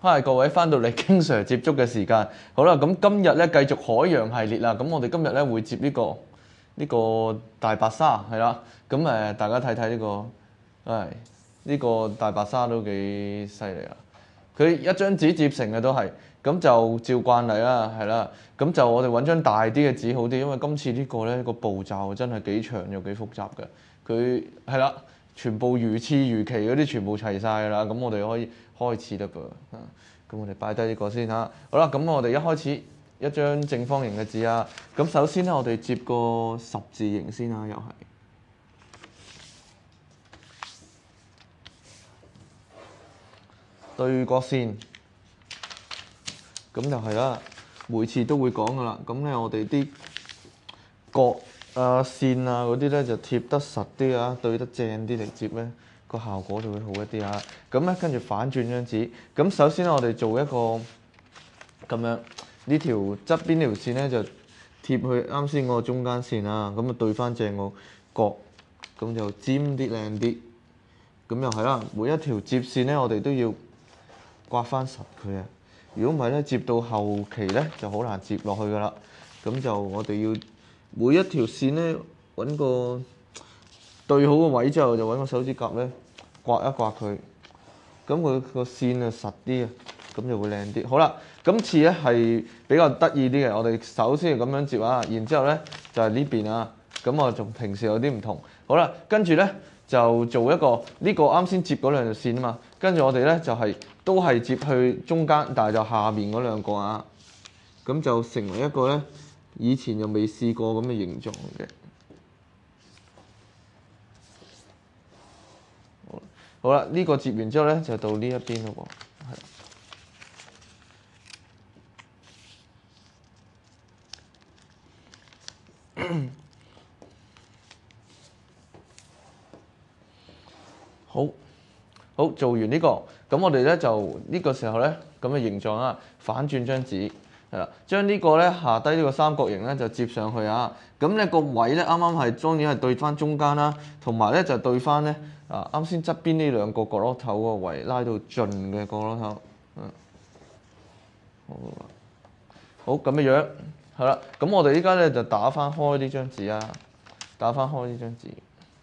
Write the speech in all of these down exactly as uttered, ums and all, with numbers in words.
嗨，各位翻到嚟經常接觸嘅時間，好啦，咁今日咧繼續海洋系列啦。咁我哋今日咧會接呢、這個呢、這個大白鯊係啦。咁誒，大家睇睇呢個，係呢、這個大白鯊都幾犀利啊！佢一張紙接成嘅都係，咁就照慣例啦，係啦。咁就我哋揾張大啲嘅紙好啲，因為今次呢個咧個步驟真係幾長又幾複雜嘅。佢係啦，全部如廁如期嗰啲全部齊晒㗎啦。咁我哋可以開始得㗎。咁我哋擺低呢個先嚇。好啦，咁我哋一開始一張正方形嘅紙啊。咁首先咧，我哋接個十字形先啦，又係對角線。咁就係啦，每次都會講㗎啦。咁咧，我哋啲角啊、線啊嗰啲咧就貼得實啲啊，對得正啲嚟接咧，個效果就會好一啲啊。咁咧跟住反轉張紙。咁首先咧，我哋做一個咁樣呢條側邊條線咧就貼去啱先嗰個中間線啊。咁啊對翻正個角，咁就尖啲靚啲。咁又係啦，每一條接線咧，我哋都要刮翻實佢啊。如果唔係咧，接到後期咧就好難接落去噶啦。咁就我哋要每一條線咧揾個對好個位之後，就揾個手指甲咧刮一刮佢。咁佢個線啊實啲啊，咁就會靚啲。好啦，今次咧係比較得意啲嘅。我哋首先係咁樣接啊，然之後咧就係呢邊啊。咁我同平時有啲唔同。好啦，跟住咧就做一個呢個啱先接嗰兩條線啊嘛。跟住我哋咧就係都係接去中間，但係就下面嗰兩個啊。咁就成為一個咧以前又未試過咁嘅形狀嘅。好啦，呢個接完之後咧，就到呢一邊咯喎。好，好做完呢個，咁我哋咧就呢個時候咧咁嘅形狀啊，反轉張紙係啦，將呢個咧下低呢個三角形咧就接上去啊。咁咧個位咧啱啱係當然係對翻中間啦，同埋咧就對翻咧啊啱先側邊呢兩個角落頭個位拉到盡嘅角落頭。嗯，好，好咁嘅樣係啦。咁我哋依家咧就打翻開呢張紙啊，打翻開呢張紙。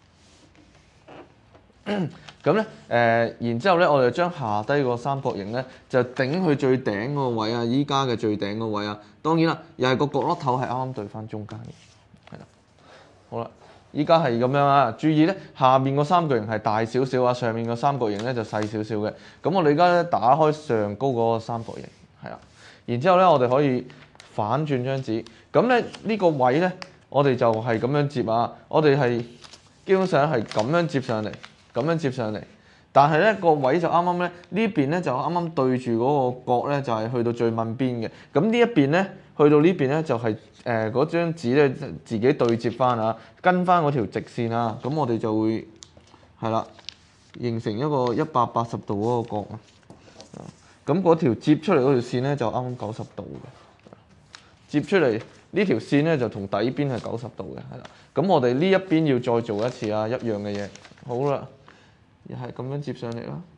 咁咧，誒、呃，然之後咧，我哋將下低個三角形咧，就頂去最頂嗰個位啊！依家嘅最頂嗰個位啊，當然啦，又係個角落頭係啱啱對翻中間嘅，係啦。好啦，依家係咁樣啊！注意咧，下面個三角形係大少少啊，上面個三角形咧就細少少嘅。咁我哋而家咧打開上高嗰個三角形，係啦。然之後咧，我哋可以反轉張紙。咁咧呢個位咧，我哋就係咁樣接啊！我哋係基本上係咁樣接上嚟。咁樣接上嚟，但係咧個位就啱啱咧呢邊咧就啱啱對住嗰個角咧就係去到最問邊嘅。咁呢一邊咧去到呢邊咧就係誒嗰張紙咧自己對接翻啊，跟翻嗰條直線啊。咁我哋就會係啦，形成一個一百八十度嗰個角啊。咁嗰條接出嚟嗰條線咧就啱啱九十度嘅，接出嚟呢條線咧就同底邊係九十度嘅，係啦。咁我哋呢一邊要再做一次啊，一樣嘅嘢。好啦。又係咁樣接上嚟啦。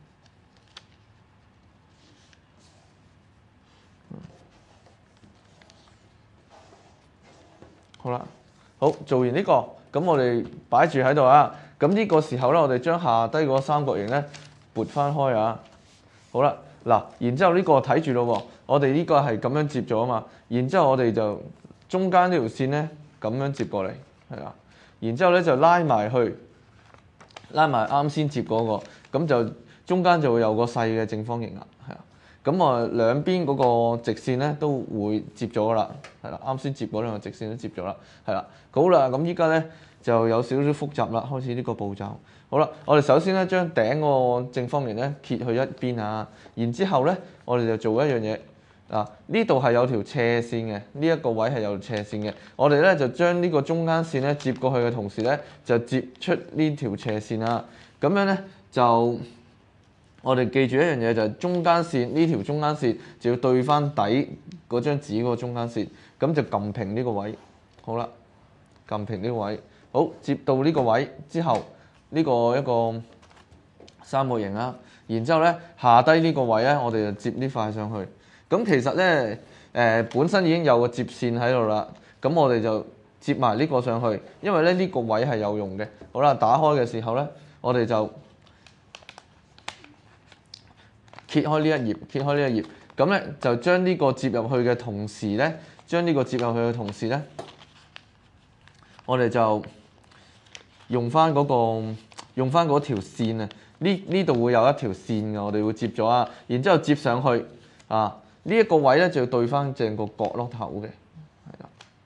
好啦，好做完呢個，咁我哋擺住喺度啊。咁呢個時候咧，我哋將下低嗰三角形咧撥翻開啊。好啦，嗱，然之後呢個睇住咯喎，我哋呢個係咁樣接咗啊嘛。然之後我哋就中間呢條線咧咁樣接過嚟，係啦。然之後咧就拉埋去。拉埋啱先接嗰個，咁就中間就會有個細嘅正方形啦，係啊。咁啊兩邊嗰個直線咧都會接咗啦，係啦。啱先接嗰兩個直線都接咗啦，係啦。好啦，咁依家咧就有少少複雜啦，開始呢個步驟。好啦，我哋首先咧將頂個正方形咧揭去一邊啊，然之後咧我哋就做一樣嘢。嗱，呢度係有條斜線嘅，呢一個位係有條斜線嘅。我哋咧就將呢個中間線咧接過去嘅同時咧，就接出呢條斜線啦。咁樣咧就我哋記住一樣嘢，就係中間線呢條中間線就要對翻底嗰張紙嗰個中間線，咁就撳平呢個位。好啦，撳平呢個位。好，接到呢個位之後，呢個一個三角形啦。 然之後咧下低呢個位咧，我哋就接呢塊上去。咁其實咧誒、呃、本身已經有個接線喺度啦，咁我哋就接埋呢個上去，因為咧呢個位係有用嘅。好啦，打開嘅時候咧，我哋就揭開呢一頁，揭開呢一頁，咁咧就將呢個接入去嘅同時咧，將呢個接入去嘅同時咧，我哋就用翻嗰個用翻嗰條線啊，呢呢度會有一條線嘅，我哋會接咗啊，然之後接上去啊，呢一個位咧就要對翻正個角落頭嘅，係啦，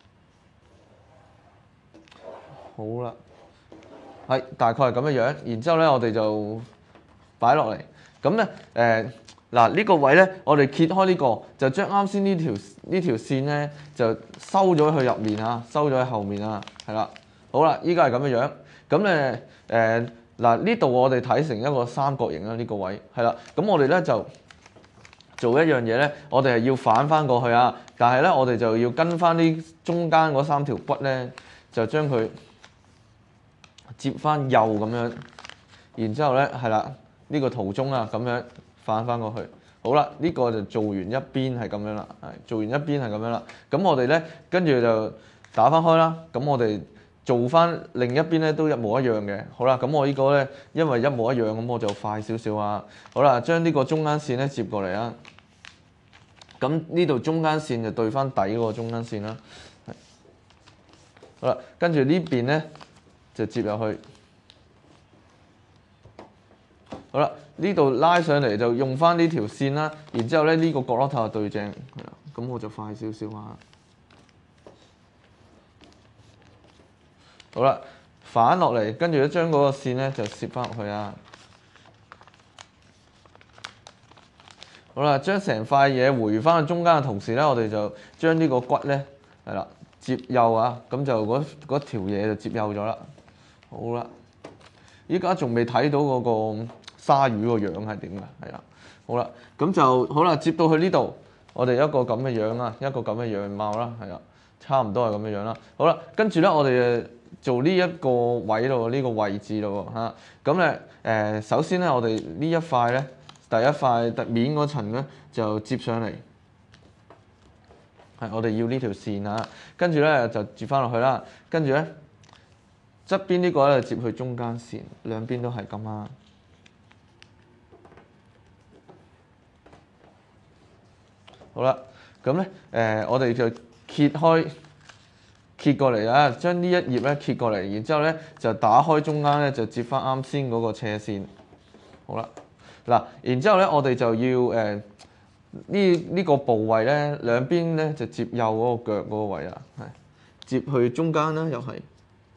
好啦，係大概係咁嘅樣，然之後咧我哋就擺落嚟，咁咧誒嗱呢個位咧，我哋揭開呢個，就將啱先呢條呢條線咧就收咗去入面啊，收咗喺後面啊，係啦，好啦，依家係咁嘅樣，咁咧誒嗱呢度我哋睇成一個三角形啦，呢個位係啦，咁我哋咧就做一樣嘢咧，我哋係要反翻過去啊，但係咧我哋就要跟翻啲中間嗰三條骨咧，就將佢接翻右咁樣，然之後咧係啦，呢個途中啊咁樣反翻過去。好啦，呢個就做完一邊係咁樣啦，係做完一邊係咁樣啦。咁我哋咧跟住就打翻開啦。咁我哋做翻另一邊咧都一模一樣嘅。好啦，咁我呢個咧因為一模一樣，咁我就快少少啊。好啦，將呢個中間線咧接過嚟啊。咁呢度中間線就對翻底嗰個中間線啦。好啦，跟住呢邊咧就接入去。好啦，呢度拉上嚟就用翻呢條線啦，然之後咧呢個角落頭就對正，係啦，咁我就快少少啊。好啦，反落嚟，跟住咧將嗰個線咧就攝翻入去啊。好啦，將成塊嘢回翻去中間嘅同時咧，我哋就將呢個骨咧係啦接右啊，咁就嗰嗰條嘢就接右咗啦。好啦，依家仲未睇到嗰個鯊魚個樣係點㗎？係啦，好啦，咁就好啦，接到去呢度，我哋一個咁嘅樣啊，一個咁嘅樣貌啦，係啦，差唔多係咁嘅樣啦。好啦，跟住咧，我哋做呢一個位咯，呢個位置咯嚇。咁咧誒，首先咧，我哋呢一塊咧，第一塊特面嗰層咧就接上嚟，係我哋要呢條線啊。跟住咧就接翻落去啦。跟住咧側邊呢個咧接去中間線，兩邊都係咁啊。好啦，咁咧誒，我哋就揭開揭過嚟啊，將呢一頁咧揭過嚟，然之後咧就打開中間咧就接翻啱先嗰個斜線。好啦，嗱，然之後咧我哋就要誒呢呢個部位咧兩邊咧就接右嗰個腳嗰個位啊，係接去中間啦，又係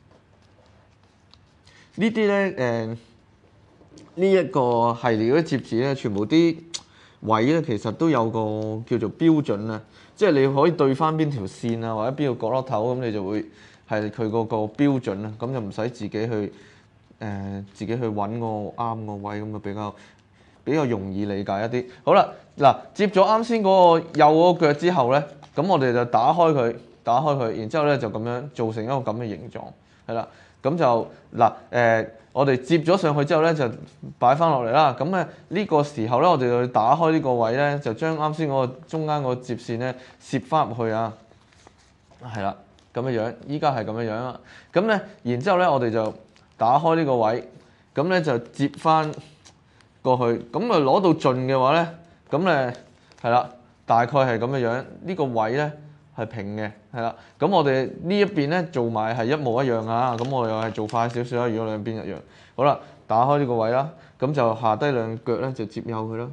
呢啲咧誒呢一個系列嗰啲摺紙咧，全部啲位咧其實都有個叫做標準啊，即係你可以對翻邊條線啊，或者邊個角落頭咁，你就會係佢嗰個標準啊，咁就唔使自己去誒、呃、自己去揾個啱個位，咁就比較比較容易理解一啲。好啦，嗱接咗啱先嗰個右嗰個腳之後咧，咁我哋就打開佢，打開佢，然之後咧就咁樣做成一個咁嘅形狀，係啦，咁就嗱誒。呃我哋接咗上去之後咧，就擺翻落嚟啦。咁咧呢個時候咧，我哋就打開呢個位咧，就將啱先嗰個中間個接線咧攝翻入去啊。係啦，咁嘅樣，依家係咁嘅樣啦。咁咧，然之後咧，我哋就打開呢個位，咁咧就接翻過去。咁啊攞到盡嘅話咧，咁咧係啦，大概係咁嘅樣。呢個位咧係平嘅，係啦。咁我哋呢一邊咧做埋係一模一樣啊。咁我又係做快少少啦。如果兩邊一樣，好啦，打開呢個位啦，咁就下低兩腳咧就接右佢啦。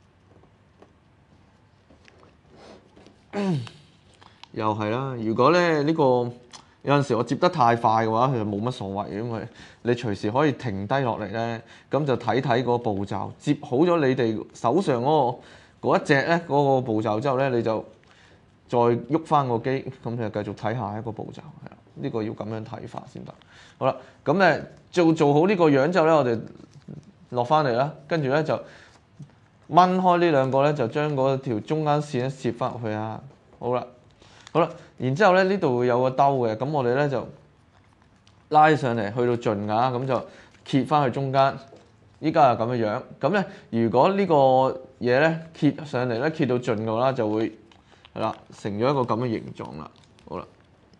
又係啦。如果咧呢個有陣時我接得太快嘅話，其實冇乜所謂，因為你隨時可以停低落嚟咧，咁就睇睇個步驟。接好咗你哋手上嗰個嗰一隻咧嗰個步驟之後咧，你就再喐翻個機，咁就繼續睇下一個步驟，係啦，呢個要咁樣睇法先得。好啦，咁咧做做好呢個樣之後咧，我哋落翻嚟啦，跟住咧就掹開呢兩個咧，就將嗰條中間線咧攝翻入去啊。好啦，好啦，然之後咧呢度會有個兜嘅，咁我哋咧就拉上嚟去到盡㗎，咁就揭翻去中間， 依家係咁嘅樣。咁咧，如果呢個嘢咧揭上嚟咧，揭到盡嘅話，就會係啦，成咗一個咁嘅形狀啦。好啦，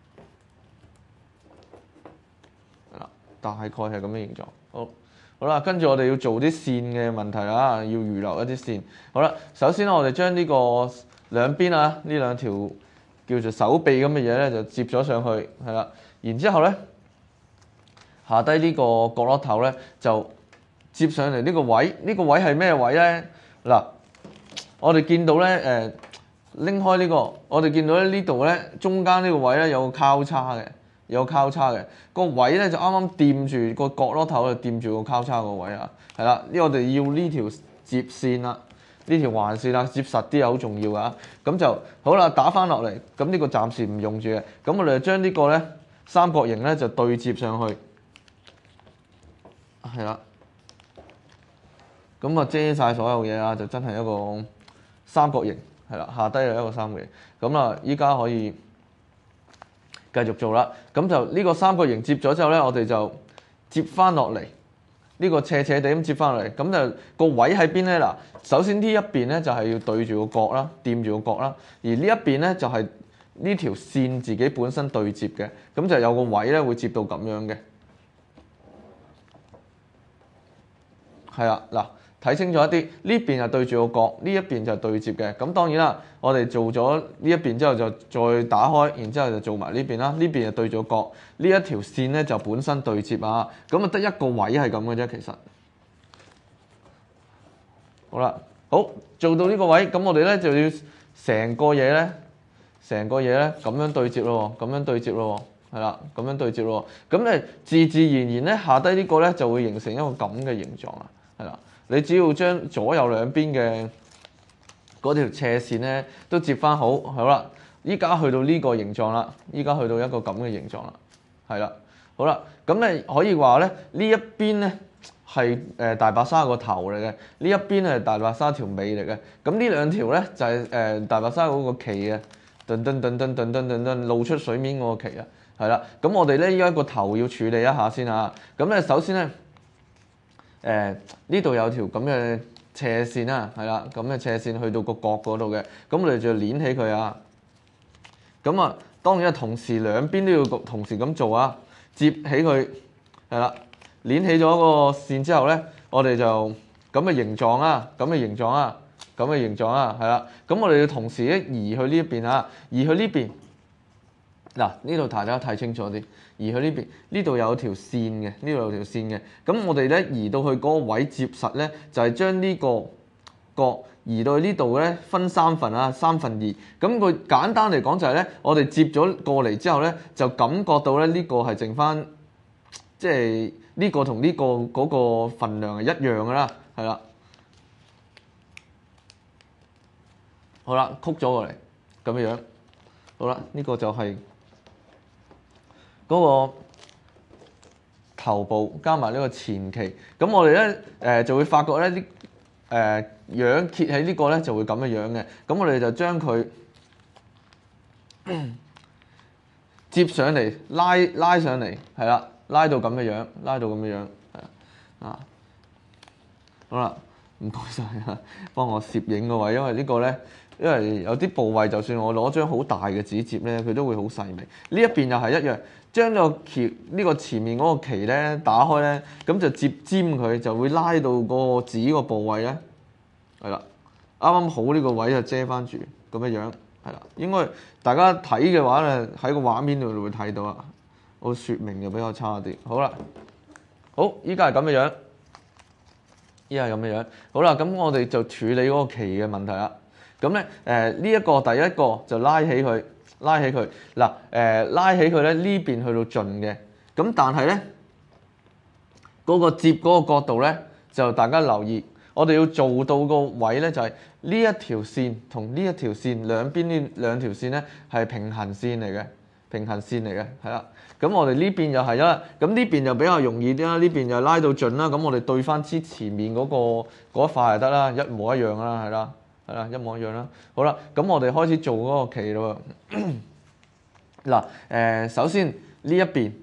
係啦，大概係咁嘅形狀。好，好啦，跟住我哋要做啲線嘅問題啦，要預留一啲線。好啦，首先我哋將呢個兩邊啊，呢兩條叫做手臂咁嘅嘢咧，就接咗上去，係啦。然之後咧，下低呢個角落頭咧就接上嚟呢個位，呢個位係咩位咧？嗱，我哋見到咧誒，拎開呢個，我哋見到咧呢度咧中間呢個位咧有個交叉嘅，有個交叉嘅個位咧就啱啱掂住個角落頭，就掂住個交叉個位啊，係啦，呢我哋要呢條接線啦。呢條橫線啦，接實啲係好重要噶，咁就好啦，打翻落嚟，咁呢個暫時唔用住嘅，咁我哋就將呢個咧三角形咧就對接上去，係啦，咁啊遮晒所有嘢啊，就真係一個三角形，係啦，下低係一個三角形，咁啊依家可以繼續做啦，咁就呢個三角形接咗之後咧，我哋就接翻落嚟。呢個斜斜地咁接翻落嚟，咁就個位喺邊咧？嗱，首先呢一邊咧就係要對住個角啦，掂住個角啦，而呢一邊咧就係呢條線自己本身對接嘅，咁就有個位咧會接到咁樣嘅，係啦，嗱，睇清楚一啲，呢邊就對住個角，呢一邊就對接嘅，咁當然啦，我哋做咗呢一邊之後就再打開，然之後就做埋呢邊啦，呢邊就對住個角，呢一條線咧就本身對接啊，咁啊得一個位係咁嘅啫，其實。好啦，好做到呢個位，咁我哋咧就要成個嘢咧，成個嘢咧咁樣對接咯，咁樣對接咯，係啦，咁樣對接咯，咁咧自自然然咧下低呢個咧就會形成一個咁嘅形狀啦，係啦。你只要將左右兩邊嘅嗰條斜線咧都接翻好，好啦，依家去到呢個形狀啦，依家去到一個咁嘅形狀啦，係啦，好啦，咁咧可以話咧呢一邊咧係誒大白鯊個頭嚟嘅，呢一邊係大白鯊條尾嚟嘅，咁呢兩條咧就係誒大白鯊嗰個鰭啊，噔噔噔噔噔噔噔噔露出水面嗰個鰭啊，係啦，咁我哋咧依家個頭要處理一下先啊，咁咧首先咧。誒呢度有條咁嘅斜線啦，係啦，咁嘅斜線去到個角嗰度嘅，咁我哋就要攣起佢啊。咁啊，當然啊，同時兩邊都要同時咁做啊，接起佢，係啦，攣起咗個線之後咧，我哋就咁嘅形狀啊，咁嘅形狀啊，咁嘅形狀啊，係啦，咁我哋要同時咧移去呢一邊啊，移去呢邊。嗱，呢度大家睇清楚啲，移去呢邊，呢度有條線嘅，呢度有條線嘅。咁我哋咧移到去嗰個位接實咧，就係將呢個角移到去呢度咧，分三份啊，三分二。咁佢簡單嚟講就係咧，我哋接咗過嚟之後咧，就感覺到咧呢個係剩翻，即係呢個同呢個嗰個份量係一樣㗎啦，係啦。好啦，曲咗過嚟咁樣樣。好啦，呢個就係嗰個頭部加埋呢個前鰭，咁我哋咧誒就會發覺咧啲誒樣揭起呢個咧就會咁嘅樣嘅，咁我哋就將佢接上嚟，拉拉上嚟，係啦，拉到咁嘅樣，拉到咁嘅樣，係啊，好啦，唔該晒啊，幫我攝影個位，因為個呢個咧。因為有啲部位，就算我攞張好大嘅紙摺咧，佢都會好細微。呢一邊又係一樣，將個鰭呢個前面嗰個鰭咧打開咧，咁就接尖佢，就會拉到個紙個部位咧，係啦，啱啱好呢個位就遮翻住咁嘅樣，係啦。應該大家睇嘅話咧，喺個畫面度會睇到啊。我説明就比較差啲。好啦，好，依家係咁嘅樣，依家係咁嘅樣。好啦，咁我哋就處理嗰個鰭嘅問題啦。咁咧，誒呢一個第一個就拉起佢，拉起佢嗱，誒、呃、拉起佢咧呢邊去到盡嘅，咁但係咧嗰個接嗰個角度咧，就大家留意，我哋要做到個位咧就係、是、呢一條線同呢一條線兩邊呢兩條線咧係平行線嚟嘅，平行線嚟嘅，係啦。咁我哋呢邊又係啦，咁呢邊就比較容易啲啦，呢邊就拉到盡啦，咁我哋對翻之前面嗰、那個嗰一塊就得啦，一模一樣啦，係啦。係啦，一模一樣啦。好啦，咁我哋開始做嗰個鰭咯喎。嗱，誒，首先呢一邊，呢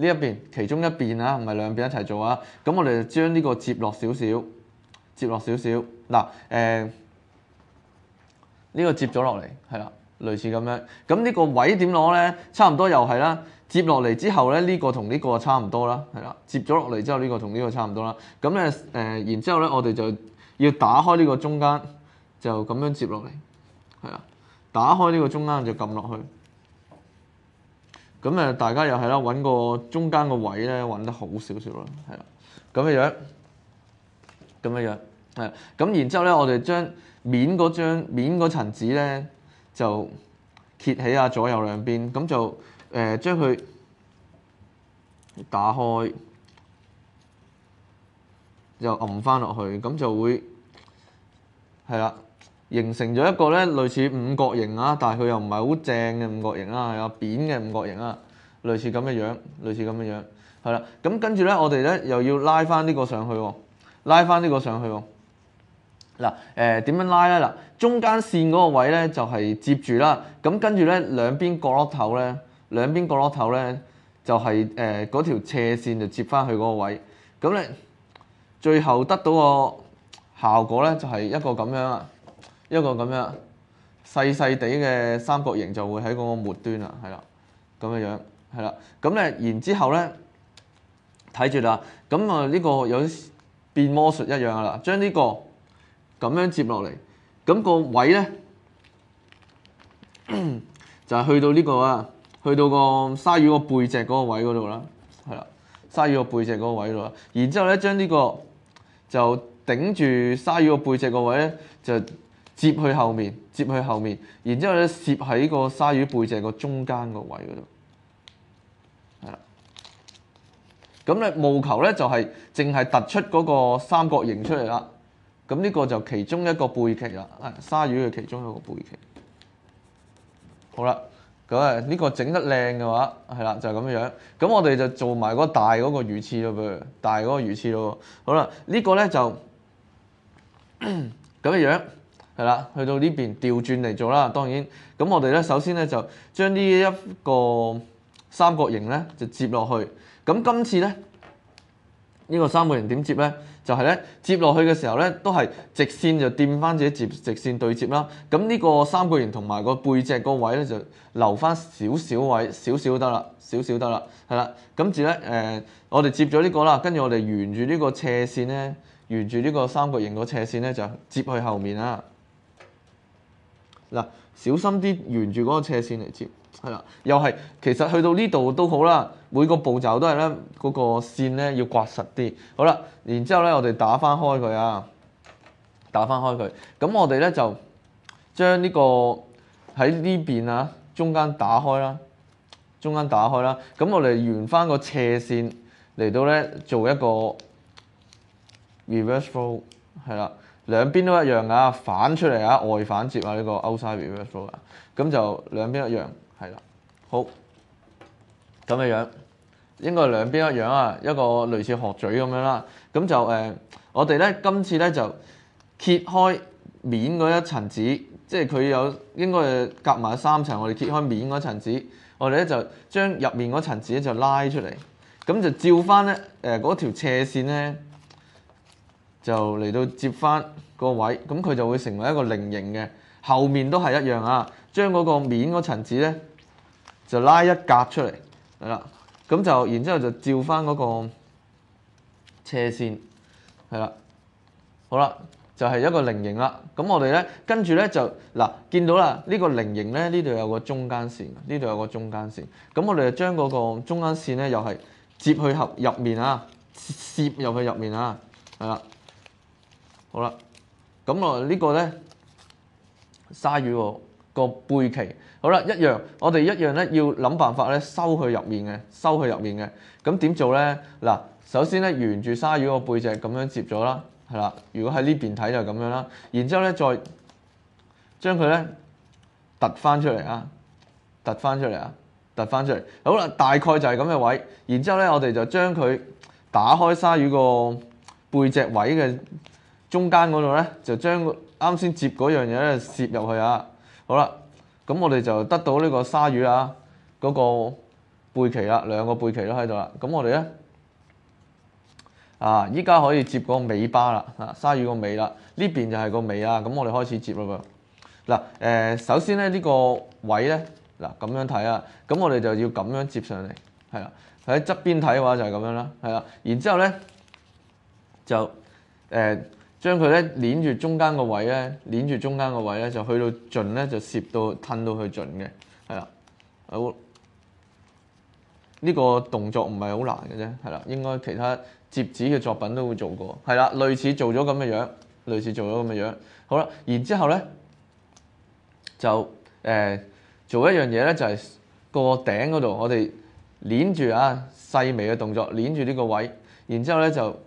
呢一邊其中一邊啊，唔係兩邊一齊做啊。咁我哋就將呢個接落少少，接落少少。嗱誒，呢個接咗落嚟，係啦，類似咁樣。咁呢個位點攞咧？差唔多又係啦。接落嚟之後咧，呢個同呢個差唔多啦，係啦。接咗落嚟之後，呢個同呢個差唔多啦。咁咧誒，然之後咧，我哋就要打開呢個中間，就咁樣接落嚟，係啦。打開呢個中間就撳落去。咁誒，大家又係啦，揾個中間個位咧，揾得好少少啦，係啦。咁嘅樣，咁嘅樣，係。咁然之後咧，我哋將面嗰張面嗰層紙咧，就揭起下左右兩邊，咁就誒將佢打開，就揞翻落去，咁就會係啦，形成咗一個咧類似五角形啊，但係佢又唔係好正嘅五角形啊，係啊，扁嘅五角形啊，類似咁嘅樣，類似咁嘅樣，係啦。咁跟住咧，我哋咧又要拉翻呢個上去喎，拉翻呢個上去喎。嗱誒點樣拉咧？嗱，中間線嗰個位咧就係接住啦。咁跟住咧兩邊角落頭咧，兩邊角落頭咧就係誒嗰條斜線就接翻去嗰個位。咁咧最後得到個效果咧就係一個咁樣啊，一個咁樣細細地嘅三角形就會喺嗰個末端啦，係啦，咁嘅樣係啦。咁咧然之後咧睇住啦，咁啊呢個有啲變魔術一樣噶啦，將呢個咁樣接落嚟，咁個位咧就係去到呢個啊，去到個鯊魚個背脊嗰個位嗰度啦，係啦，鯊魚個背脊嗰個位度啦。然之後咧，將呢個就頂住鯊魚個背脊個位咧，就接去後面，接去後面。然之後咧，攝喺個鯊魚背脊個中間個位嗰度，係啦。咁咧，務求咧就係淨係突出嗰個三角形出嚟啦。咁呢個就其中一個背鰭啦，係鯊魚嘅其中一個背鰭。好啦，咁誒呢個整得靚嘅話，係啦就係咁樣。咁我哋就做埋嗰大嗰個魚翅咯噃，大嗰個魚翅咯。好啦，呢、這個咧就咁嘅樣，係啦，去到呢邊調轉嚟做啦。當然，咁我哋咧首先咧就將呢一個三角形咧就接落去。咁今次咧呢、這個三角形點接咧？就係咧接落去嘅時候咧，都係直線就掂翻自己接直線對接啦。咁呢個三角形同埋個背脊個位咧，就留翻少少位，少少得啦，少少得啦，係啦。跟住咧誒，我哋接咗呢個啦，跟住我哋沿住呢個斜線咧，沿住呢個三角形個斜線咧，就接去後面啦。嗱，小心啲沿住嗰個斜線嚟接。係啦，又係其實去到呢度都好啦，每個步驟都係咧嗰個線咧要刮實啲。好啦，然之後咧我哋打翻開佢啊，打翻開佢。咁我哋咧就將呢個喺呢邊啊中間打開啦，中間打開啦。咁我哋沿翻個斜線嚟到咧做一個 reverse flow， 係啦，兩邊都一樣噶，反出嚟啊，外反接啊，呢個 outside reverse flow 啊，咁就兩邊一樣。係啦，好咁嘅樣，應該係兩邊一樣啊，一個類似鶴嘴咁樣啦。咁就誒、呃，我哋咧今次咧就揭開面嗰一層紙，即係佢有應該係夾埋三層。我哋揭開面嗰層紙，我哋咧就將入面嗰層紙咧就拉出嚟，咁就照翻咧誒嗰條斜線咧，就嚟到接翻個位，咁佢就會成為一個菱形嘅。後面都係一樣啊，將嗰個面嗰層紙咧。就拉一格出嚟，係啦，咁就然之後就照翻嗰個斜線，係啦，好啦，就係、是、一個菱形啦。咁我哋咧跟住咧就嗱見到啦，呢、這個菱形咧呢度有個中間線，呢度有個中間線。咁我哋就將嗰個中間線咧又係接去合入面啊，攝入去入面啊，係啦，好啦，咁我呢個咧鯊魚喎。個背鰭好啦，一樣，我哋一樣咧要諗辦法咧收去入面嘅，收去入面嘅。咁點做咧？嗱，首先咧沿住鯊魚個背脊咁樣接咗啦，係啦。如果喺呢邊睇就咁樣啦，然之後咧再將佢咧突翻出嚟啊，突翻出嚟啊，突翻出嚟。好啦，大概就係咁嘅位。然之後咧，我哋就將佢打開鯊魚個背脊位嘅中間嗰度咧，就將啱先接嗰樣嘢咧攝入去啊。好啦，咁我哋就得到呢個鯊魚啊嗰個背鰭啦，兩個背鰭都喺度啦。咁我哋咧啊，依家可以接個尾巴啦，啊，鯊魚個尾啦，呢邊就係個尾啊。咁我哋開始接啦噃。嗱誒，首先咧呢個位咧，嗱咁樣睇啊，咁我哋就要咁樣接上嚟，係啦。喺側邊睇嘅話就係咁樣啦，係啦。然之後咧就誒、呃、將佢咧攣住中間個位咧，攣住中間個位咧就去到盡咧，就攝到褪到去盡嘅，係啦。好，呢、呢個動作唔係好難嘅啫，係啦。應該其他摺紙嘅作品都會做過，係啦，類似做咗咁嘅樣，類似做咗咁嘅樣。好啦，然之後咧就誒、呃、做一樣嘢咧，就係、是、個頂嗰度，我哋攣住啊細微嘅動作，攣住呢個位，然之後咧就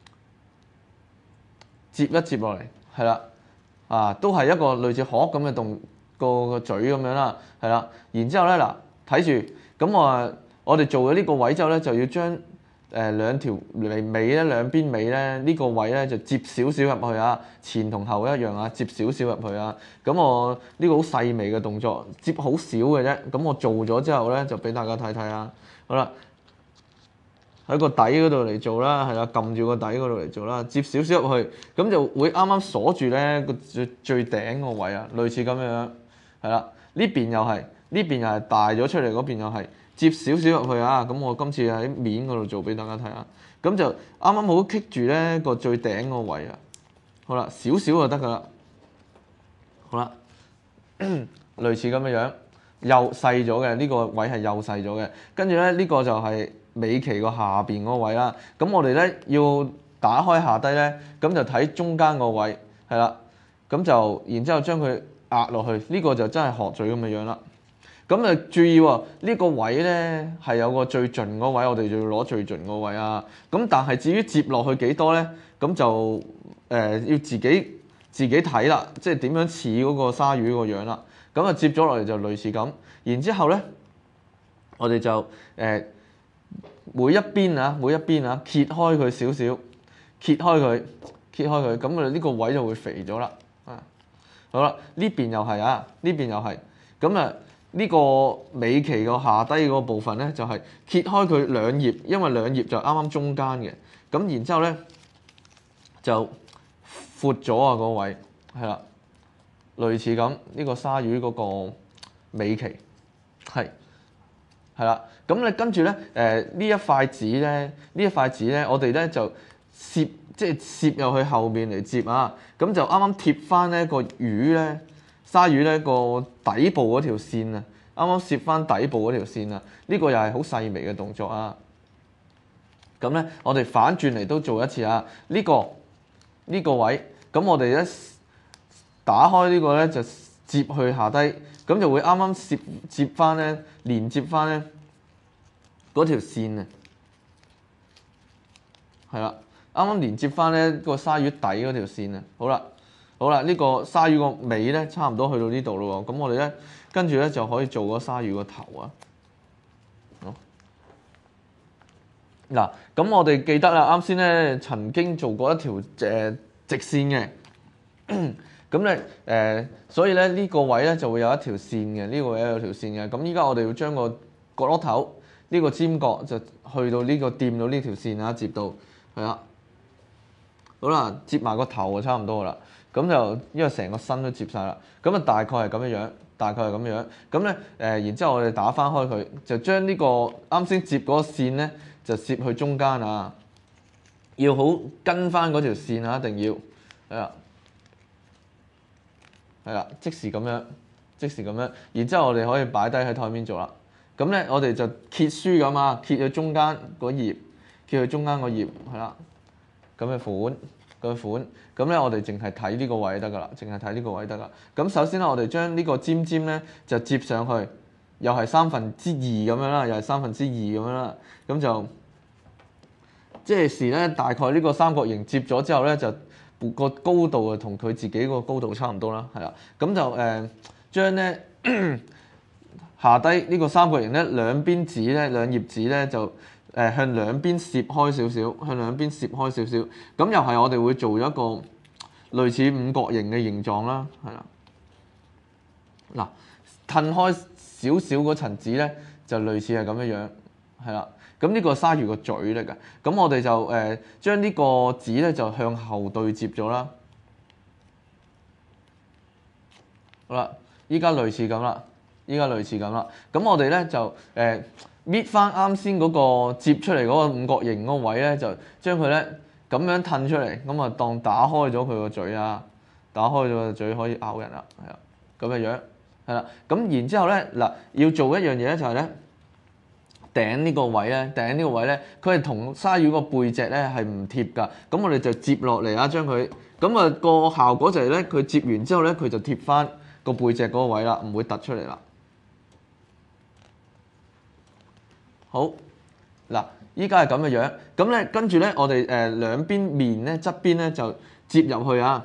接一接落嚟，係啦，啊都係一個類似殼咁嘅動個個嘴咁樣啦，係啦。然之後咧嗱，睇住咁我我哋做咗呢個位之後咧，就要將誒兩條嚟尾咧，兩邊尾咧呢個位咧就接少少入去啊，前同後一樣啊，接少少入去啊。咁我呢個好細微嘅動作，接好少嘅啫。咁我做咗之後咧，就俾大家睇睇啊。好啦，喺個底嗰度嚟做啦，係啦，撳住個底嗰度嚟做啦，接少少入去，咁就會啱啱鎖住咧個最最頂個位啊，類似咁樣，係啦。呢邊又係，呢邊又係大咗出嚟，嗰邊又係。接少少入去啊！咁我今次喺面嗰度做俾大家睇下，咁就啱啱好棘住咧個最頂個位啊！好啦，少少就得噶啦。好啦，類似咁嘅樣，幼細咗嘅呢個位係幼細咗嘅。跟住咧呢個就係尾鰭個下邊嗰個位啦。咁我哋咧要打開下低咧，咁就睇中間個位係啦。咁就然之後將佢壓落去，呢個就真係鶴嘴咁嘅樣啦。咁啊注意喎，呢個位咧係有個最盡嗰位，我哋就要攞最盡嗰位啊。咁但係至於接落去幾多咧，咁就誒、呃、要自己自己睇啦，即係點樣似嗰個鯊魚個樣啦。咁啊接咗落嚟就類似咁，然之後咧我哋就誒、呃、每一邊啊每一邊啊揭開佢少少，揭開佢揭開佢，咁啊呢個位就會肥咗啦。啊，好啦，呢邊又係啊，呢邊又係，咁啊。呢個尾鰭個下低嗰部分咧，就係揭開佢兩葉，因為兩葉就啱啱中間嘅。咁然之後咧就闊咗啊個位，係啦，類似咁呢個鯊魚嗰個尾鰭係係啦。咁你跟住咧誒呢一塊紙咧，呢一塊紙咧，我哋咧就攝即係攝入去後面嚟接啊。咁就啱啱貼翻咧個魚咧。鯊魚咧個底部嗰條線啊，啱啱攝翻底部嗰條線啊，呢個又係好細微嘅動作啊。咁咧，我哋反轉嚟都做一次啊。呢個呢個位，咁我哋咧打開呢個咧就接去下低，咁就會啱啱攝接翻咧，連接翻咧嗰條線啊。係啦，啱啱連接翻咧個鯊魚底嗰條線啊。好啦。好啦，呢、這個鯊魚個尾咧，差唔多去到呢度咯喎。咁我哋咧，跟住咧就可以做個鯊魚個頭啊。好，嗱，咁我哋記得啦，啱先咧曾經做過一條誒、呃、直線嘅。咁咧誒，所以咧呢、這個位咧就會有一條線嘅，呢、這個位有條線嘅。咁依家我哋要將個角落頭呢、這個尖角就去到呢、這個掂到呢條線啊，接到係啦。好啦，接埋個頭就差唔多噶啦。咁就因為成個身都接晒啦，咁啊大概係咁樣樣，大概係咁樣。咁咧誒，然之後我哋打翻開佢，就將呢個啱先接嗰個線咧，就攝去中間啊。要好跟翻嗰條線啊，一定要係啦，係啦，即時咁樣，即時咁樣。然之後我哋可以擺低喺台面做啦。咁咧我哋就揭書咁啊，揭去中間嗰頁，揭去中間個頁係啦，咁嘅款。個款咁咧，我哋淨係睇呢個位得噶啦，淨係睇呢個位得啦。咁首先咧，我哋將呢個尖尖咧就接上去，又係三分之二咁樣啦，又係三分之二咁樣啦。咁就即係時咧，大概呢個三角形接咗之後咧，就個高度啊同佢自己個高度差唔多啦，係啦。咁就誒將咧下低呢個三角形咧兩邊紙咧兩頁紙咧就。誒向兩邊攝開少少，向兩邊攝開少少，咁又係我哋會做一個類似五角形嘅形狀啦，係啦。嗱，褪開少少嗰層紙咧， 就類似係咁樣樣，係啦。咁呢個係鯊魚個嘴嚟嘅，咁我哋就誒、呃、將呢個紙咧就向後對接咗啦。好啦，依家類似咁啦，依家類似咁啦。咁我哋咧就誒搣翻啱先嗰個接出嚟嗰個五角形嗰個位咧，就將佢咧咁樣褪出嚟，咁啊當打開咗佢個嘴啊，打開咗個嘴可以咬人啦，係啊，咁嘅樣係啦。咁然之後咧嗱，要做一樣嘢咧就係咧。頂呢個位咧，頂呢個位咧，佢係同鯊魚個背脊咧係唔貼㗎。咁我哋就接落嚟啊，將佢咁啊個效果就係咧，佢接完之後咧，佢就貼翻個背脊嗰個位啦，唔會突出嚟啦。好嗱，依家係咁嘅樣，咁咧跟住咧，我哋誒兩邊面咧側邊咧就接入去啊。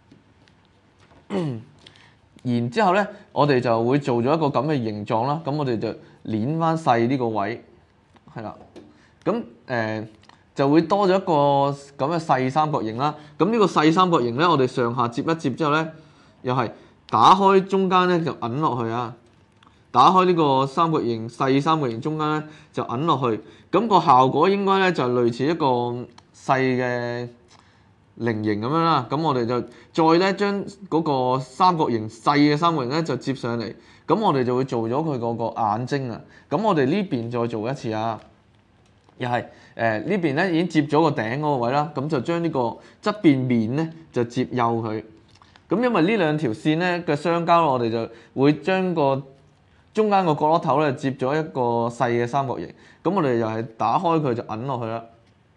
然之後咧，我哋就會做咗一個咁嘅形狀啦。咁我哋就攣翻細呢個位，係啦。咁誒、呃、就會多咗一個咁嘅細三角形啦。咁呢個細三角形咧，我哋上下接一接之後咧，又係打開中間咧就揞落去啊。打開呢個三角形細三角形中間咧就揞落去。咁、個效果應該咧就係類似一個細嘅菱形咁樣啦，咁我哋就再咧將嗰個三角形細嘅三角形咧就接上嚟，咁我哋就會做咗佢嗰個眼睛啊。咁我哋呢邊再做一次啊，又係誒、呃、呢邊咧已經接咗個頂嗰個位啦，咁就將呢個側邊面咧就接幼佢。咁因為呢兩條線咧嘅相交，我哋就會將個中間個角落頭咧接咗一個細嘅三角形，咁我哋又係打開佢就揞落去啦。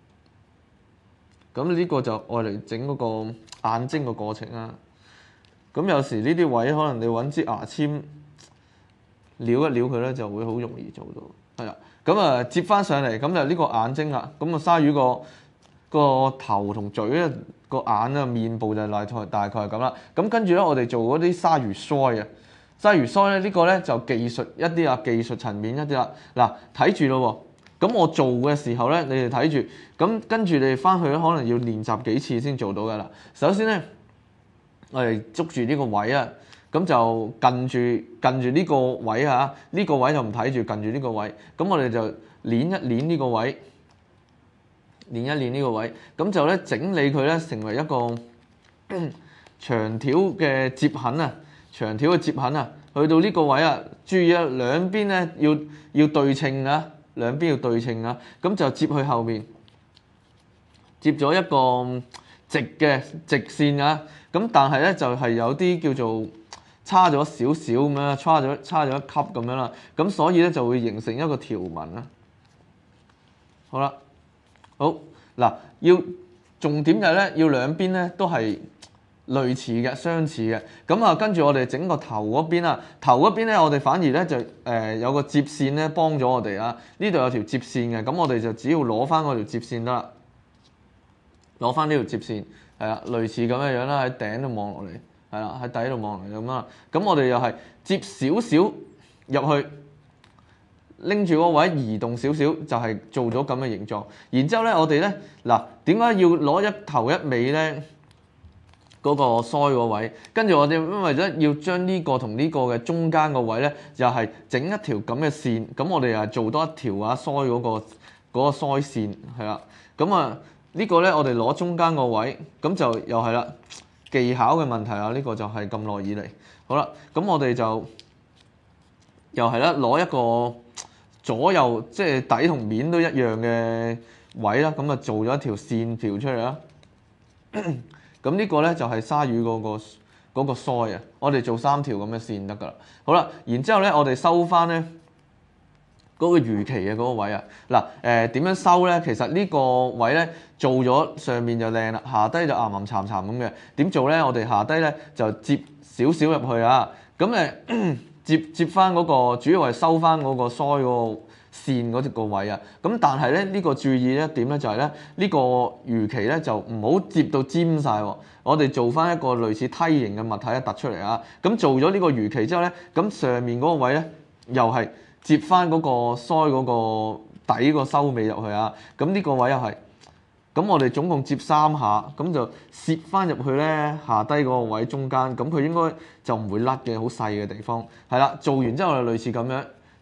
咁呢個就愛嚟整嗰個眼睛嘅過程啦。咁有時呢啲位可能你揾支牙籤撩一撩佢咧，就會好容易做到。係啦，咁啊接翻上嚟，咁就呢個眼睛啦。咁啊鯊魚個個頭同嘴咧，個眼啊面部就大概大概係咁啦。咁跟住咧，我哋做嗰啲鯊魚腮啊，鯊魚腮咧呢個咧就技術一啲啊，技術層面一啲啦。嗱，睇住咯喎。咁我做嘅時候咧，你哋睇住，咁跟住你哋翻去咧，可能要練習幾次先做到噶啦。首先咧，我哋捉住呢個位啊，咁就近住近住呢個位啊，呢、呢個位就唔睇住，近住呢個位，咁我哋就捏一捏呢個位，捏一捏呢個位，咁就咧整理佢咧成為一個長條嘅接痕啊，長條嘅接痕啊，去到呢個位啊，注意啊，兩邊咧要要對稱啊。兩邊要對稱啊，咁就接去後面，接咗一個直嘅直線啊，咁但係咧就係有啲叫做差咗少少咁樣，差咗差咗一級咁樣啦，咁所以咧就會形成一個條紋啦。好啦，好嗱，要重點就係咧，要兩邊咧都係類似嘅，相似嘅，咁啊跟住我哋整個頭嗰邊啊，頭嗰邊咧我哋反而咧就誒、呃、有個接線咧幫咗我哋啊，呢度有條接線嘅，咁我哋就只要攞翻嗰條接線得啦，攞翻呢條接線係啦，類似咁嘅樣啦，喺頂度望落嚟，係啦，喺底度望落嚟咁啦，咁我哋又係接少少入去，拎住嗰個位移動少少，就係、是、做咗咁嘅形狀。然之後咧，我哋咧嗱點解要攞一頭一尾咧？嗰個腮個位，跟住我哋因為咧要將呢個同呢個嘅中間個位咧，又係整一條咁嘅線，咁我哋又係做多一條啊腮嗰個嗰個腮線係啦，咁啊呢個咧我哋攞中間個位，咁就又係啦，技巧嘅問題啊，呢個就係咁耐以嚟，好啦，咁我哋就又係啦，攞一個左右即係底同面都一樣嘅位啦，咁啊做咗一條線條出嚟啦。咁呢個咧就係鯊魚嗰個嗰個腮啊，我哋做三條咁嘅線得噶啦。好啦，然之後咧，我哋收翻咧嗰個魚鰭嘅嗰個位啊。嗱誒點樣收咧？其實呢個位咧做咗上面就靚啦，下低就岩岩慘慘咁嘅。點做咧？我哋下低咧就接少少入去啊。咁誒接接翻嗰個主要係收翻嗰個腮嗰個線嗰個位啊，咁但係咧呢、呢個注意一點咧就係咧呢個魚鰭咧就唔好接到尖晒喎，我哋做翻一個類似梯形嘅物體一突出嚟啊，咁做咗呢個魚鰭之後咧，咁上面嗰個位咧又係接翻嗰個腮嗰個底個收尾入去啊，咁呢個位又係，咁我哋總共接三下，咁就攝翻入去咧下低嗰個位中間，咁佢應該就唔會甩嘅，好細嘅地方，係啦，做完之後就類似咁樣。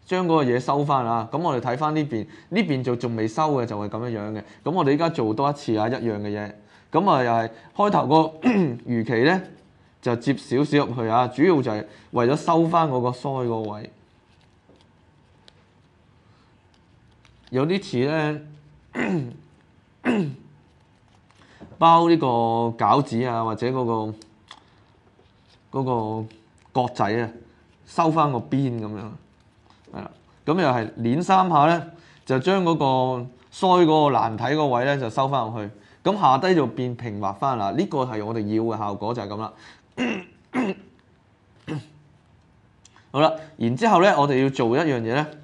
將嗰個嘢收翻啊。咁我哋睇翻呢邊，呢邊就仲未收嘅，就係咁樣樣嘅。咁我哋依家做多一次啊，一樣嘅嘢。咁啊又係開頭個魚鰭咧，就接少少入去啊，主要就係為咗收翻嗰個腮個位。有啲似咧包呢個餃子啊，或者嗰、嗰個嗰、嗰個角仔啊，收翻個邊咁樣，係啦。咁又係攣三下咧，就將嗰個腮嗰個難睇個位咧就收翻入去。咁下低就變平滑翻啦。呢個係我哋要嘅效果就係咁啦。好啦，然之後咧，我哋要做一樣嘢咧。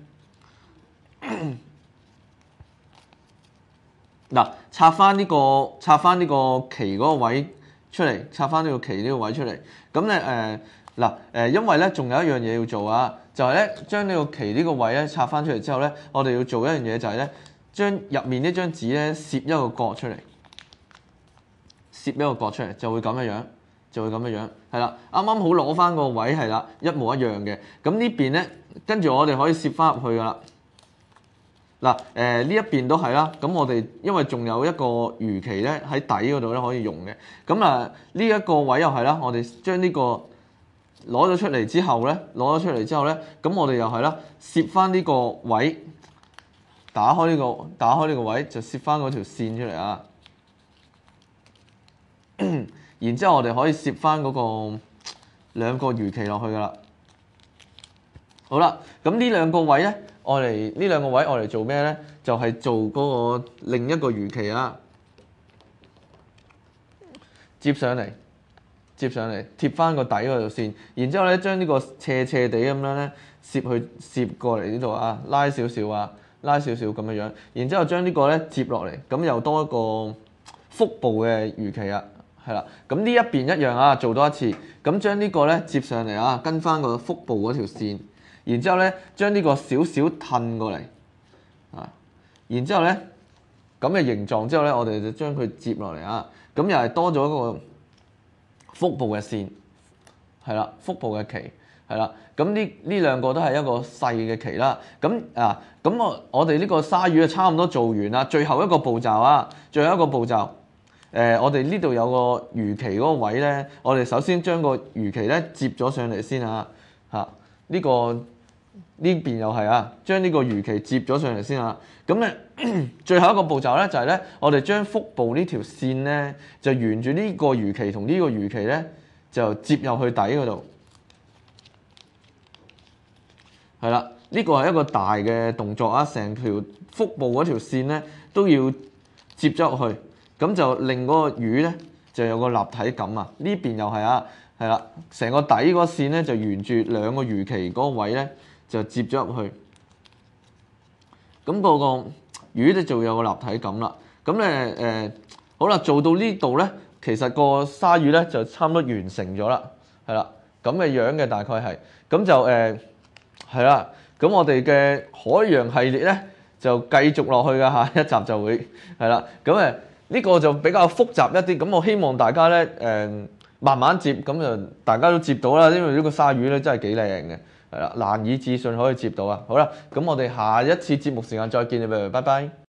嗱，拆翻呢個拆翻呢個旗嗰個位出嚟，拆翻呢個旗呢個位出嚟。咁咧誒嗱誒，因為咧仲有一樣嘢要做啊，就係咧將呢個旗呢個位咧拆翻出嚟之後咧，我哋要做一樣嘢就係咧將入面呢張紙咧攝一個角出嚟，攝一個角出嚟就會咁樣樣，就會咁樣樣，係啦，啱啱好攞翻個位係啦，一模一樣嘅。咁呢邊咧，跟住我哋可以攝翻入去噶啦。嗱，誒呢一邊都係啦，咁我哋因為仲有一個魚鰭咧喺底嗰度咧可以用嘅，咁啊呢一個位又係啦，我哋將呢個攞咗出嚟之後咧，攞咗出嚟之後咧，咁我哋又係啦，攝翻呢個位，打開呢個打開呢個位就攝翻嗰條線出嚟啊，然之後我哋可以攝翻嗰個兩個魚鰭落去噶啦。好啦，咁呢兩個位咧。我嚟呢兩個位，我嚟做咩咧？就係、是、做嗰個另一個魚鰭啊，接上嚟，接上嚟，貼翻個底嗰度先。然之後咧，將呢個斜斜地咁樣咧，攝去攝過嚟呢度啊，拉少少啊，拉少少咁樣樣。然之後將呢個咧接落嚟，咁又多一個腹部嘅魚鰭啊，係啦。咁呢一邊一樣啊，做多一次。咁將呢個咧接上嚟啊，跟翻個腹部嗰條線。然之後咧，將呢個少少褪過嚟，啊！然之後咧，咁嘅形狀之後咧，我哋就將佢接落嚟啊！咁又係多咗一個腹部嘅線，係啦，腹部嘅鰭，係啦。咁呢呢兩個都係一個細嘅鰭啦。咁啊，咁我我哋呢個鯊魚啊，差唔多做完啦。最後一個步驟啊，最後一個步驟，誒、呃，我哋呢度有個魚鰭嗰個位咧，我哋首先將個魚鰭咧接咗上嚟先啊，嚇、這、呢個。呢邊又係啊，將呢個魚鰭接咗上嚟先啊。咁咧，最後一個步驟咧就係咧，我哋將腹部呢條線咧，就沿住呢個魚鰭同呢個魚鰭咧，就接入去底嗰度。係啦，呢個係一個大嘅動作啊，成條腹部嗰條線咧都要接咗入去，咁就令嗰個魚咧就有個立體感啊。呢邊又係啊，係啦，成個底嗰個線咧就沿住兩個魚鰭嗰個位咧。就接咗入去，咁、那、嗰個魚咧就有個立體感啦。咁咧誒，好啦，做到呢度咧，其實個鯊魚咧就差唔多完成咗啦，係啦，咁嘅樣嘅大概係，咁就誒係啦。咁、呃、我哋嘅海洋系列咧就繼續落去㗎，下一集就會係啦。咁誒呢個就比較複雜一啲，咁我希望大家咧誒、呃、慢慢接，咁就大家都接到啦。因為呢個鯊魚咧真係幾靚嘅。係啦，難以置信可以接到啊！好啦，咁我哋下一次節目時間再見啦，拜拜。